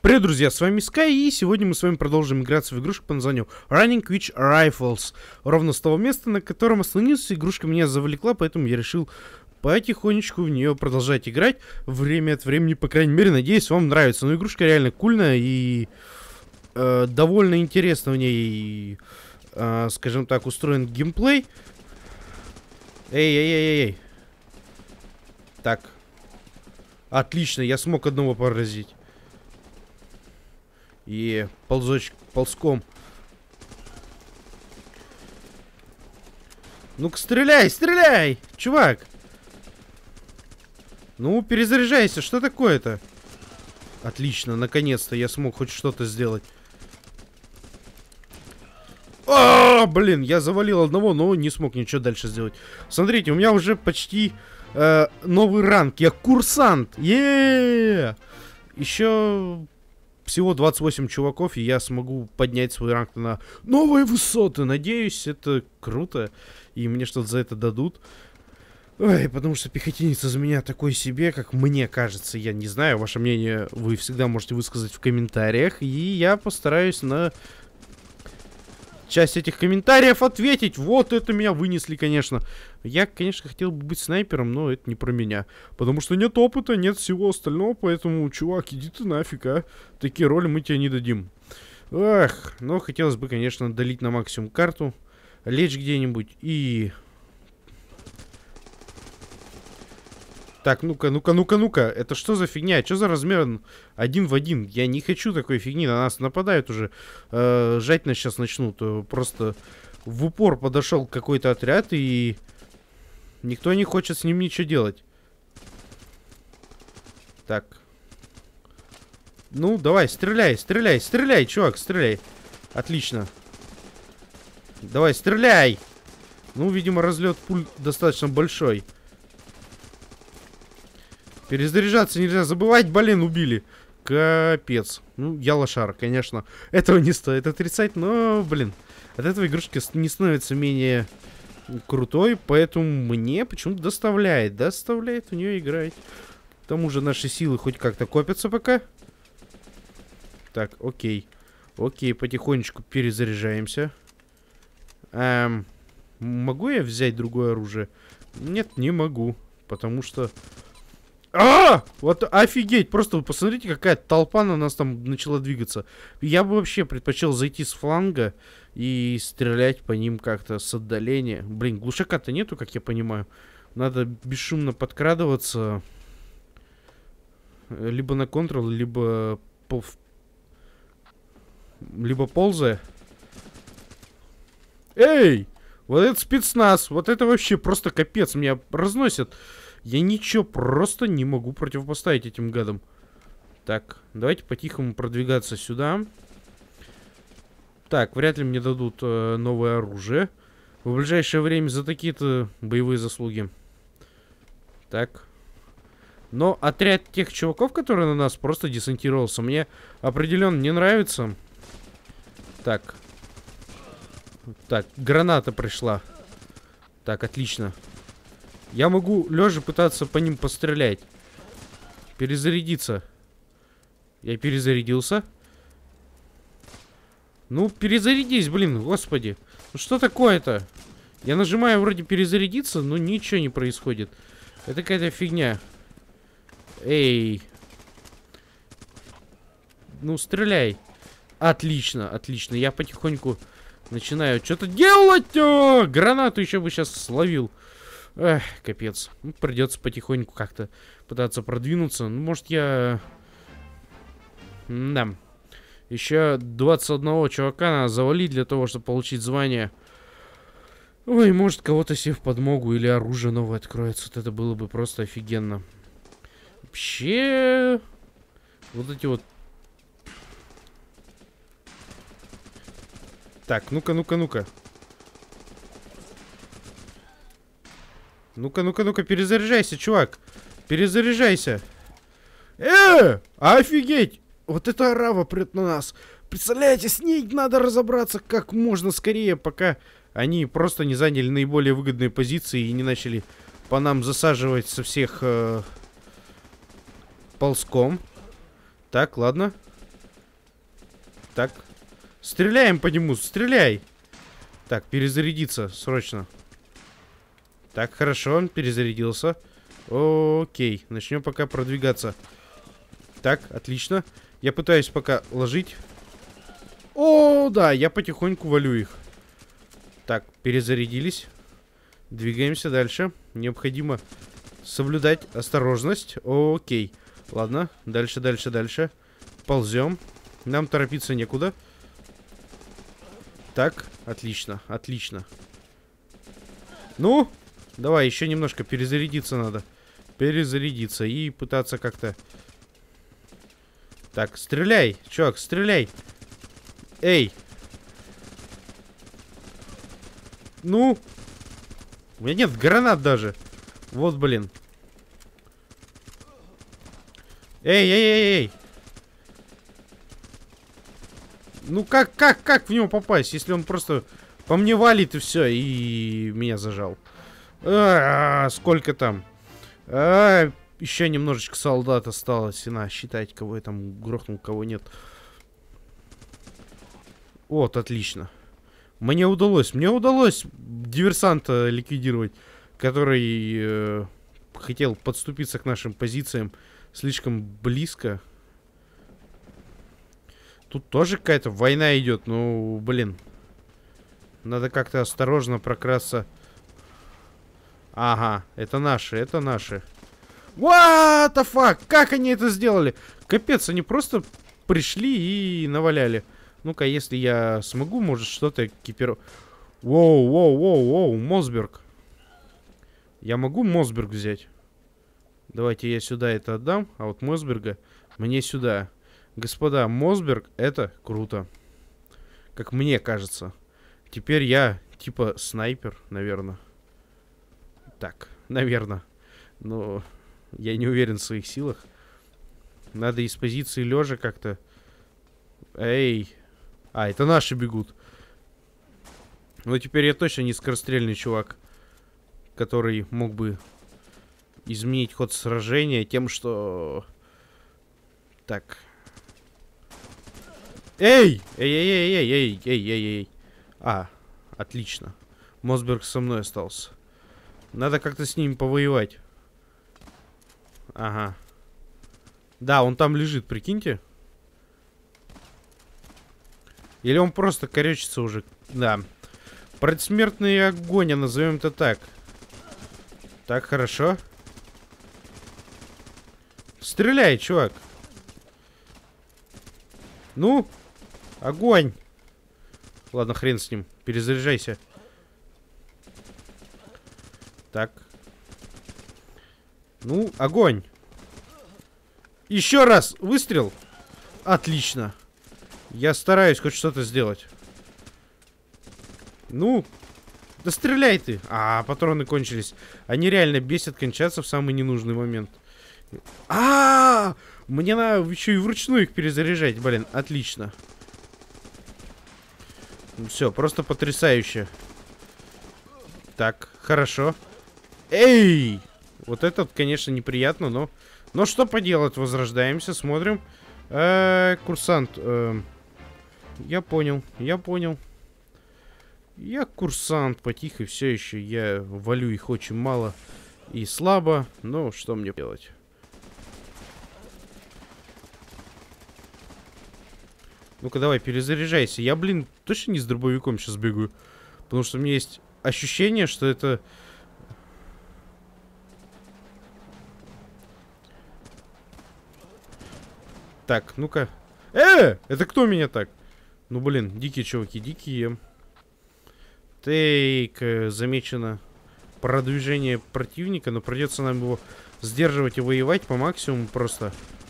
Привет, друзья, с вами Sky, и сегодня мы с вами продолжим играться в игрушку по названию Running Witch Rifles. Ровно с того места, на котором остановился, игрушка меня завлекла, поэтому я решил потихонечку в нее продолжать играть. Время от времени, по крайней мере, надеюсь, вам нравится. Но игрушка реально кульная и довольно интересно в ней, скажем так, устроен геймплей. Эй. Так. Отлично, я смог одного поразить. И ползком. Ну-ка, стреляй, чувак. Ну, перезаряжайся, что такое-то? Отлично, наконец-то я смог хоть что-то сделать. Блин, я завалил одного, но не смог ничего дальше сделать. Смотрите, у меня уже почти новый ранг. Я курсант. Еще всего 28 чуваков, и я смогу поднять свой ранг на новые высоты. Надеюсь, это круто, и мне что-то за это дадут. Ой, потому что пехотинец из меня такой себе, как мне кажется. Я не знаю, ваше мнение вы всегда можете высказать в комментариях, и я постараюсь на часть этих комментариев ответить. Вот это меня вынесли, конечно. Я, конечно, хотел бы быть снайпером, но это не про меня. Потому что нет опыта, нет всего остального. Поэтому, чувак, иди ты нафиг, а. Такие роли мы тебе не дадим. Эх, но хотелось бы, конечно, долить на максимум карту. Лечь где-нибудь и... Так, ну-ка. Это что за фигня? Что за размер 1 в 1? Я не хочу такой фигни. На нас нападают уже. Жать нас сейчас начнут. Просто в упор подошел какой-то отряд, и никто не хочет с ним ничего делать. Так. Ну, давай, стреляй, чувак, стреляй. Отлично. Давай, стреляй. Ну, видимо, разлет пуль достаточно большой. Перезаряжаться нельзя забывать, блин, убили. Капец. Ну, я лошара, конечно. Этого не стоит отрицать, но, блин, от этого игрушки не становится менее крутой, поэтому мне почему-то доставляет в нее играть. К тому же наши силы хоть как-то копятся пока. Так, окей, потихонечку перезаряжаемся. Могу я взять другое оружие? Нет, не могу, потому что... Вот офигеть! Просто посмотрите, какая толпа на нас там начала двигаться. Я бы вообще предпочел зайти с фланга и стрелять по ним как-то с отдаления. Блин, глушака-то нету, как я понимаю. Надо бесшумно подкрадываться. Либо на контрол, либо ползая. Эй! Вот это спецназ! Вот это вообще просто капец! Меня разносят. Я ничего просто не могу противопоставить этим гадам. Так, давайте по-тихому продвигаться сюда. Так, вряд ли мне дадут новое оружие в ближайшее время за такие-то боевые заслуги. Так. Но отряд тех чуваков, которые на нас просто десантировался, мне определенно не нравится. Так. Так, граната пришла. Так, отлично. Я могу лежа пытаться по ним пострелять. Перезарядиться. Я перезарядился. Ну, перезарядись, блин, господи. Ну что такое-то? Я нажимаю вроде перезарядиться, но ничего не происходит. Это какая-то фигня. Эй. Ну, стреляй. Отлично. Я потихоньку начинаю что-то делать. Гранату еще бы сейчас словил. Эх, капец. Ну, придется потихоньку как-то пытаться продвинуться. Ну, может, я... Да. Еще 21 чувака надо завалить для того, чтобы получить звание. Ой, может, кого-то себе в подмогу или оружие новое откроется. Вот это было бы просто офигенно. Вообще... Вот эти вот... Так, ну-ка. Ну-ка, перезаряжайся, чувак. Перезаряжайся. Офигеть! Вот это арава прет на нас. Представляете, с ней надо разобраться как можно скорее, пока они просто не заняли наиболее выгодные позиции и не начали по нам засаживать со всех ползком. Так, ладно. Так. Стреляем по нему, стреляй. Так, перезарядиться срочно. Так, хорошо, он перезарядился. Окей, начнем пока продвигаться. Так, отлично. Я пытаюсь пока ложить. О, да, я потихоньку валю их. Так, перезарядились. Двигаемся дальше. Необходимо соблюдать осторожность. Окей. Ладно, дальше, дальше, дальше. Ползем. Нам торопиться некуда. Так, отлично, отлично. Ну, давай, еще немножко перезарядиться надо. Перезарядиться и пытаться как-то... Так, стреляй, чувак, стреляй. Эй. Ну. У меня нет гранат даже. Вот, блин. Эй, эй, эй, эй. Ну как в него попасть, если он просто по мне валит и все, и меня зажал. Сколько там? Еще немножечко солдат осталось. И на, считать, кого я там грохнул, кого нет. Вот, отлично. Мне удалось диверсанта ликвидировать, который хотел подступиться к нашим позициям слишком близко. Тут тоже какая-то война идет, ну, блин. Надо как-то осторожно прокрасться. Ага, это наши, это наши. What the fuck? Как они это сделали? Капец, они просто пришли и наваляли. Ну-ка, если я смогу, может, что-то экипировать. Воу, воу, воу, воу, Мосберг. Я могу Мосберг взять? Давайте я сюда это отдам, а вот Мосберга мне сюда. Господа, Мосберг это круто. Как мне кажется. Теперь я типа снайпер, наверное. Так, наверное. Но я не уверен в своих силах. Надо из позиции лежа как-то. Эй. А, это наши бегут. Ну, теперь я точно не скорострельный чувак, который мог бы изменить ход сражения тем, что... Так. Эй! Эй, эй, эй, эй, эй, эй, эй, эй. А, отлично. Мосберг со мной остался. Надо как-то с ним повоевать. Ага. Да, он там лежит, прикиньте. Или он просто корячится уже. Да. Предсмертный огонь, назовем это так. Так, хорошо. Стреляй, чувак. Ну, огонь. Ладно, хрен с ним. Перезаряжайся. Так. Ну, огонь. Еще раз выстрел. Отлично. Я стараюсь хоть что-то сделать. Ну, да стреляй ты. А, патроны кончились. Они реально бесят кончаться в самый ненужный момент. Мне надо еще и вручную их перезаряжать. Блин, отлично. Все, просто потрясающе. Так, хорошо. Эй! Вот этот, конечно, неприятно, но... Но что поделать, возрождаемся, смотрим. Курсант. Я понял, я понял. Я курсант, потихо все еще. Я валю их очень мало и слабо. Но что мне делать? Ну-ка, давай, перезаряжайся. Я, блин, точно не с дробовиком сейчас бегаю. Потому что у меня есть ощущение, что это... Так, ну-ка. Это кто меня так? Ну, блин, дикие чуваки, дикие. Тейк, замечено продвижение противника, но придется нам его сдерживать и воевать по максимуму просто.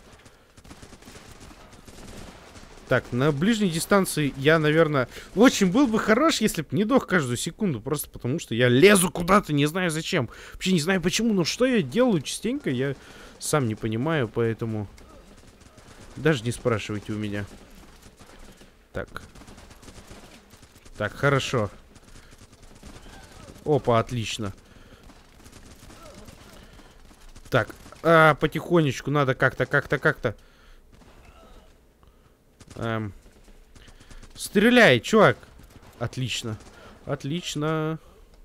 Так, на ближней дистанции я, наверное, очень был бы хорош, если бы не дох каждую секунду, просто потому что я лезу куда-то, не знаю зачем. Вообще не знаю почему, но что я делаю частенько, я сам не понимаю, поэтому... Даже не спрашивайте у меня. Так. Так, хорошо. Опа, отлично. Так, потихонечку надо как-то. Стреляй, чувак. Отлично. Отлично.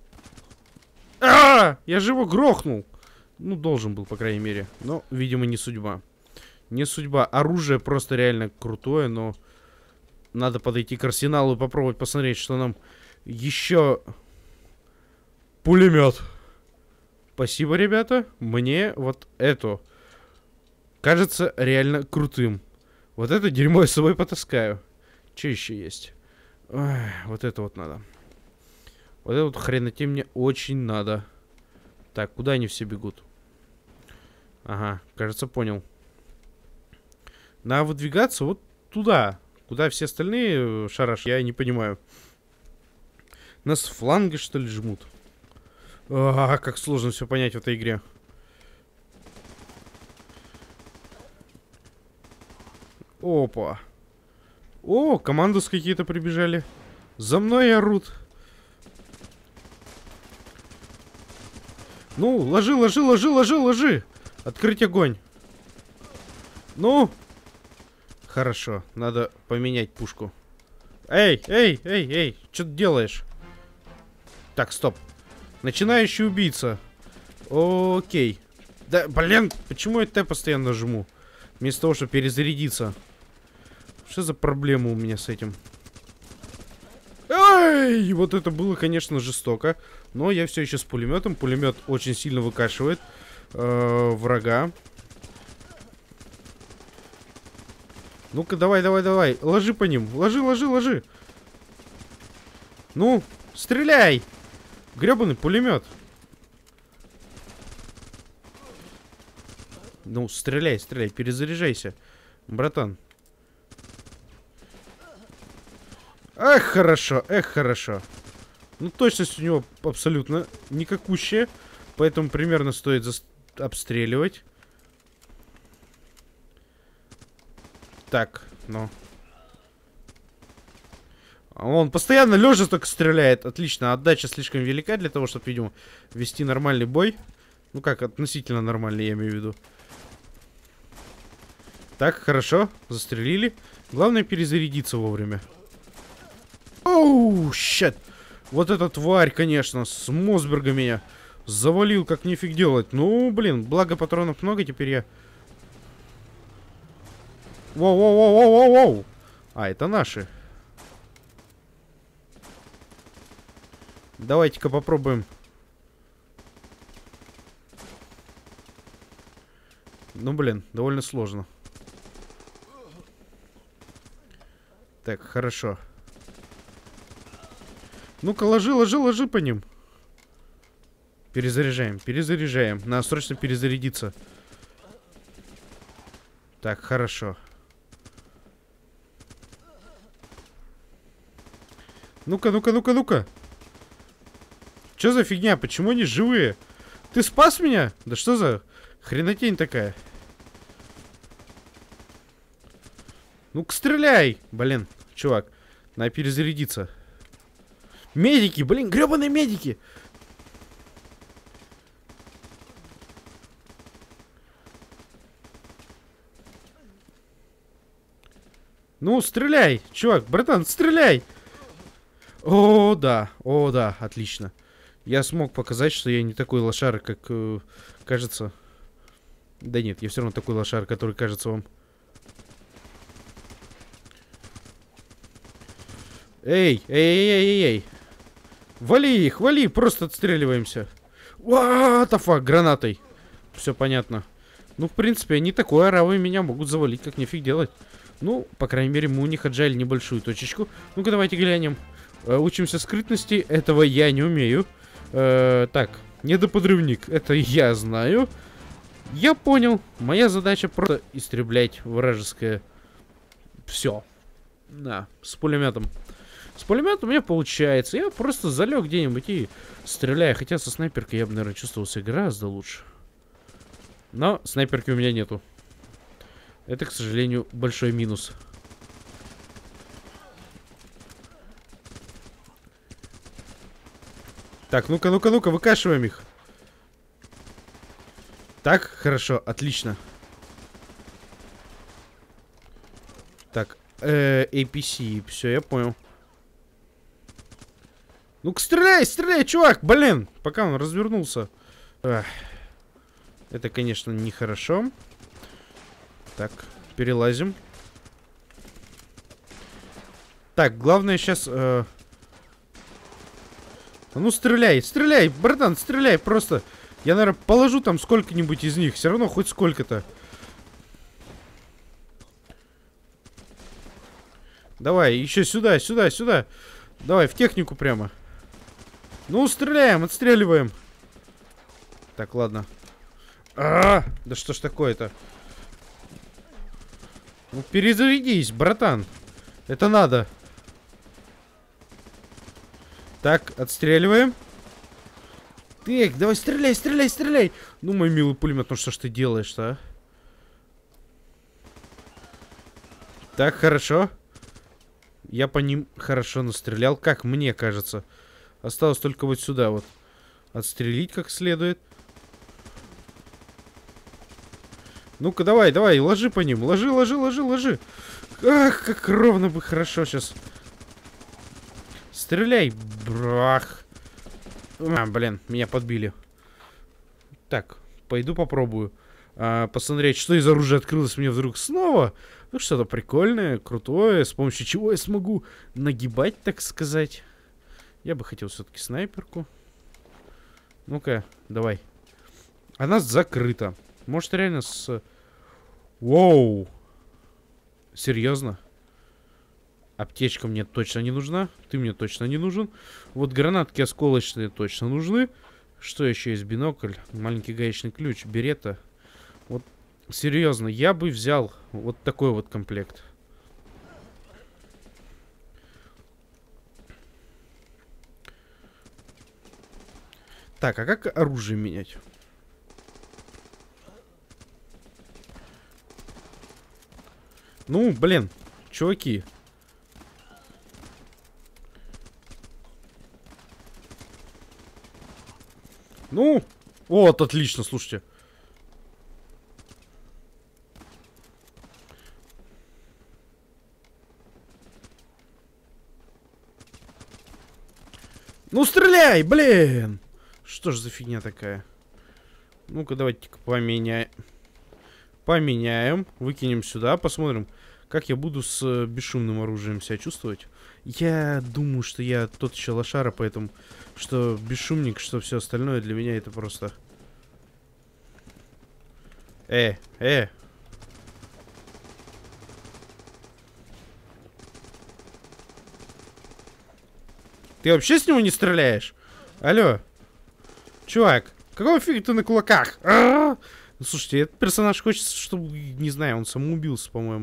Я же его грохнул. Ну, должен был, по крайней мере. Но, видимо, не судьба. Не судьба. Оружие просто реально крутое, но... Надо подойти к арсеналу и попробовать посмотреть, что нам еще... Пулемет. Спасибо, ребята. Мне вот это кажется реально крутым. Вот это дерьмо я с собой потаскаю. Что еще есть? Ой, вот это вот надо. Вот это вот хренотень мне очень надо. Так, куда они все бегут? Ага, кажется, понял. Надо выдвигаться вот туда. Куда все остальные шараш, я не понимаю. Нас с фланга, что ли, жмут? Как сложно все понять в этой игре. Опа. О, командос какие-то прибежали. За мной орут. Ну, ложи, ложи, ложи, ложи, ложи. Открыть огонь. Ну. Хорошо, надо поменять пушку. Эй, эй, эй, эй, что ты делаешь? Так, стоп. Начинающий убийца. Окей. Да, блин, почему я Т постоянно жму? Вместо того, чтобы перезарядиться. Что за проблема у меня с этим? Эй, вот это было, конечно, жестоко. Но я все еще с пулеметом. Пулемет очень сильно выкашивает врага. Ну-ка, давай, давай, давай. Ложи по ним. Ложи, ложи, ложи. Ну, стреляй. Гребаный пулемет. Ну, стреляй, стреляй. Перезаряжайся. Братан. Эх, хорошо, эх, хорошо. Ну, точность у него абсолютно никакущая. Поэтому примерно стоит обстреливать. Так, ну. Он постоянно лежа только стреляет. Отлично, отдача слишком велика для того, чтобы, видимо, вести нормальный бой. Ну как, относительно нормальный, я имею в виду. Так, хорошо, застрелили. Главное перезарядиться вовремя. Оу, щет. Вот эта тварь, конечно, с Мосберга меня завалил, как нифиг делать. Ну, блин, благо патронов много, теперь я... Воу-воу-воу-воу-воу-воу! А, это наши. Давайте-ка попробуем. Ну, блин, довольно сложно. Так, хорошо. Ну-ка, ложи, ложи, ложи по ним. Перезаряжаем, перезаряжаем. Надо срочно перезарядиться. Так, хорошо. Ну-ка, ну-ка, ну-ка, ну-ка. Что за фигня? Почему они живые? Ты спас меня? Да что за хренотень такая? Ну-ка, стреляй! Блин, чувак, надо перезарядиться. Медики, блин, гребаные медики! Ну, стреляй, чувак, братан, стреляй! О, да, отлично. Я смог показать, что я не такой лошар, как кажется. Да нет, я все равно такой лошар, который кажется вам. Эй, эй, эй, эй, эй. Вали их, вали, просто отстреливаемся. What the fuck, гранатой. Все понятно. Ну, в принципе, они такой оравой меня могут завалить, как нифиг делать. Ну, по крайней мере, мы у них отжали небольшую точечку. Ну-ка, давайте глянем. Учимся скрытности. Этого я не умею. Так, недоподрывник. Это я знаю. Я понял. Моя задача просто истреблять вражеское все. Да, с пулеметом. С пулеметом у меня получается. Я просто залег где-нибудь и стреляю. Хотя со снайперкой я бы, наверное, чувствовал себя гораздо лучше. Но снайперки у меня нету. Это, к сожалению, большой минус. Так, ну-ка, ну-ка, ну-ка, выкашиваем их. Так, хорошо, отлично. Так, APC. Все, я понял. Ну-ка, стреляй, стреляй, чувак, блин. Пока он развернулся. Ах. Это, конечно, нехорошо. Так, перелазим. Так, главное сейчас... Ну, стреляй, стреляй, братан, стреляй, просто. Я, наверное, положу там сколько-нибудь из них. Все равно хоть сколько-то. Давай, еще сюда, сюда, сюда. Давай, в технику прямо. Ну, стреляем, отстреливаем. Так, ладно. Да что ж такое-то? Ну, перезарядись, братан. Это надо. Так, отстреливаем. Так, давай, стреляй, стреляй, стреляй. Ну, мой милый пулемет, ну что ж ты делаешь-то, а? Так, хорошо. Я по ним хорошо настрелял, как мне кажется. Осталось только вот сюда вот отстрелить как следует. Ну-ка, давай, давай, ложи по ним. Ложи, ложи, ложи, ложи. Ах, как ровно бы хорошо сейчас. Стреляй, брах. Блин, меня подбили. Так, пойду попробую посмотреть, что из оружия открылось мне вдруг снова. Ну, что-то прикольное, крутое, с помощью чего я смогу нагибать, так сказать. Я бы хотел все-таки снайперку. Ну-ка, давай. Она закрыта. Может, реально с... Воу. Серьезно? Аптечка мне точно не нужна. Ты мне точно не нужен. Вот гранатки осколочные точно нужны. Что еще есть? Бинокль. Маленький гаечный ключ. Берета. Вот, серьезно, я бы взял вот такой вот комплект. Так, а как оружие менять? Ну, блин, чуваки. Ну, вот, отлично, слушайте. Ну, стреляй, блин! Что ж за фигня такая? Ну-ка, давайте-ка поменяем. Поменяем. Выкинем сюда, посмотрим, как я буду с бесшумным оружием себя чувствовать. Я думаю, что я тот еще лошара, поэтому что бесшумник, что все остальное для меня это просто... Ты вообще с него не стреляешь? Алло. Чувак, какого фига ты на кулаках? Ну, слушайте, этот персонаж хочет, чтобы, не знаю, он самоубился, по-моему.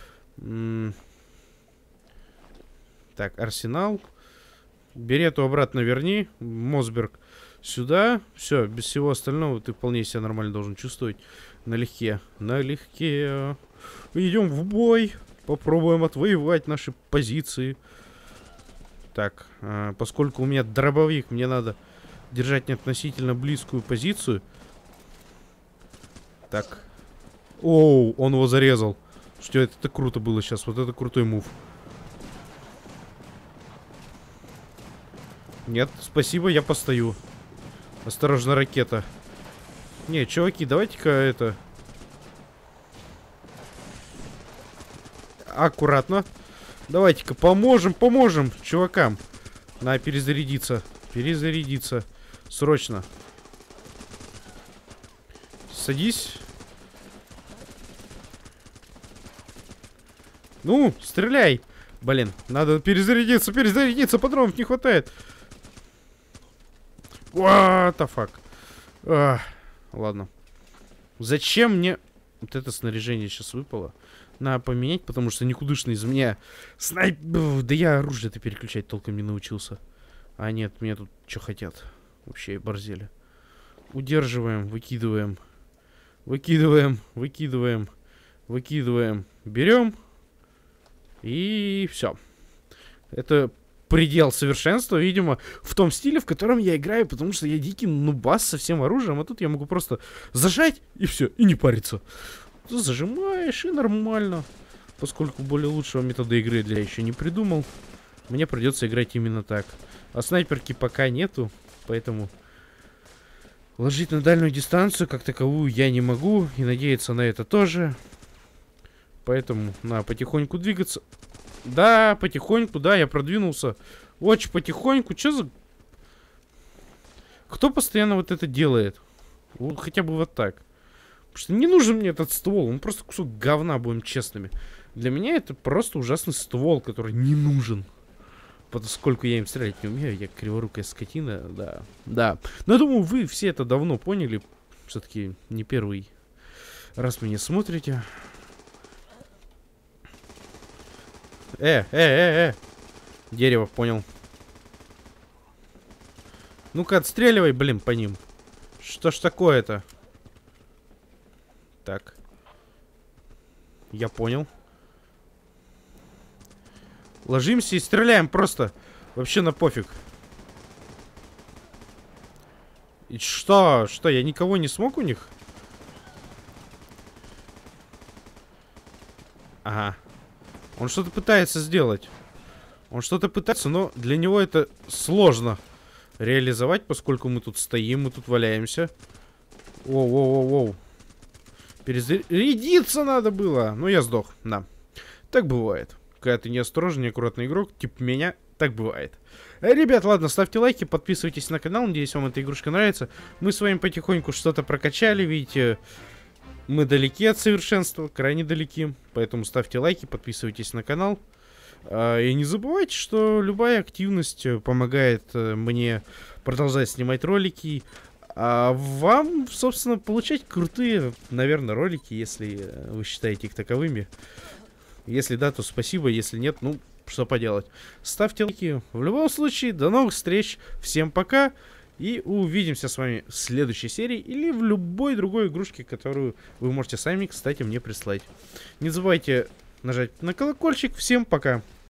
Так, арсенал. Берету обратно верни. Мосберг сюда. Все, без всего остального ты вполне себя нормально должен чувствовать. Налегке. Налегке. Идем в бой. Попробуем отвоевать наши позиции. Так, поскольку у меня дробовик, мне надо держать неотносительно близкую позицию. Так. Оу, он его зарезал. Что это круто было сейчас. Вот это крутой мув. Нет, спасибо, я постою. Осторожно, ракета. Не, чуваки, давайте-ка это... Аккуратно. Давайте-ка поможем чувакам. Надо перезарядиться. Перезарядиться. Срочно. Садись. Ну, стреляй. Блин, надо перезарядиться, патронов не хватает. What the fuck? Ладно. Зачем мне вот это снаряжение сейчас выпало? Надо поменять, потому что никудышный из меня Да я оружие-то переключать толком не научился. А нет, меня тут что хотят. Вообще борзели. Удерживаем, выкидываем. Выкидываем. Берем. И все. Это предел совершенства, видимо, в том стиле, в котором я играю, потому что я дикий нубас со всем оружием, а тут я могу просто зажать и все, и не париться. Ты зажимаешь, и нормально. поскольку более лучшего метода игры я еще не придумал, мне придется играть именно так. А снайперки пока нету, поэтому ложить на дальнюю дистанцию как таковую я не могу, и надеяться на это тоже. Поэтому надо потихоньку двигаться. Да, потихоньку, да, я продвинулся. Очень потихоньку. Че за... Кто постоянно вот это делает? Вот хотя бы вот так. Потому что не нужен мне этот ствол. Он просто кусок говна, будем честными. Для меня это просто ужасный ствол, который не нужен. Поскольку я им стрелять не умею, я криворукая скотина, да. Да. Но я думаю, вы все это давно поняли. Все-таки не первый раз меня смотрите. Дерево, понял. Ну-ка, отстреливай, блин, по ним. Что ж такое-то? Так. Я понял. Ложимся и стреляем просто. Вообще на пофиг. И что? Что, я никого не смог у них? Ага. Он что-то пытается сделать. Он что-то пытается, но для него это сложно реализовать, поскольку мы тут стоим, мы тут валяемся. Воу-воу-воу-воу. Перезарядиться надо было. Ну, я сдох, да. Так бывает. Когда ты неосторожный, неаккуратный игрок, типа меня, так бывает. Ребят, ладно, ставьте лайки, подписывайтесь на канал. Надеюсь, вам эта игрушка нравится. Мы с вами потихоньку что-то прокачали, видите... Мы далеки от совершенства, крайне далеки. Поэтому ставьте лайки, подписывайтесь на канал. И не забывайте, что любая активность помогает мне продолжать снимать ролики. А вам, собственно, получать крутые, наверное, ролики, если вы считаете их таковыми. Если да, то спасибо. Если нет, ну, что поделать. Ставьте лайки. В любом случае, до новых встреч. Всем пока. И увидимся с вами в следующей серии или в любой другой игрушке, которую вы можете сами, кстати, мне прислать. Не забывайте нажать на колокольчик. Всем пока!